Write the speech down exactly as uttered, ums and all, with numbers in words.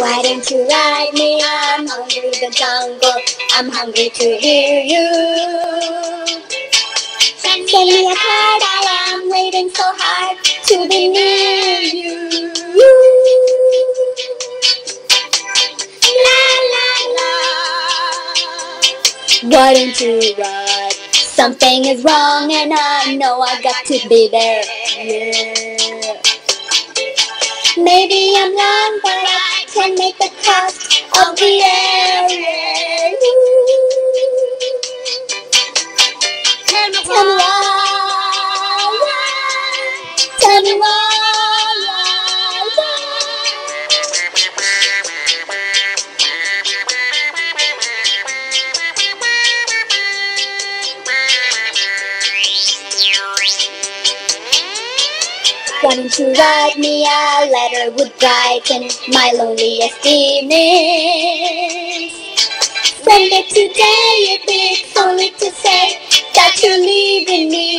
Why don't you write me? I'm hungry the jungle. I'm hungry to hear you. Send me a card, I am waiting so hard to be near you. La la la. Why don't you write? Something is wrong and I know I got to be there. Yeah. Maybe I'm wrong, but I can make the cost of the air. Tell me why, tell me why, why. Why don't you write me a letter would brighten my loneliest evening? Send it today if it's only to say that you're leaving me.